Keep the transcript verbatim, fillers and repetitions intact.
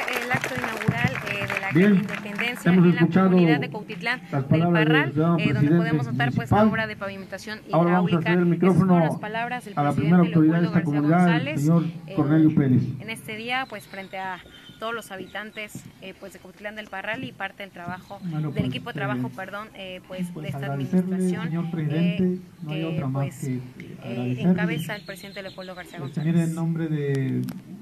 el acto inaugural eh, de la Bien, calle Independencia hemos en la escuchado comunidad de Cuautitlán las del palabras del Parral, ciudadano eh, donde presidente podemos notar pues la municipal. obra de pavimentación Ahora vamos a hidráulica. ceder el Esas fueron micrófono las palabras del a la primera presidente autoridad de Leopoldo esta García comunidad, el González señor eh, Cornelio Pérez. en este día, pues frente a todos los habitantes eh, pues de Cuautitlán del Parral y parte del trabajo, Bueno, del pues, equipo de eh, trabajo, perdón, eh, pues, pues de esta agradecerle, administración, señor presidente, eh, no hay que otra más pues que eh, agradecerle. encabeza el presidente Leopoldo García Este, González. mire, en nombre de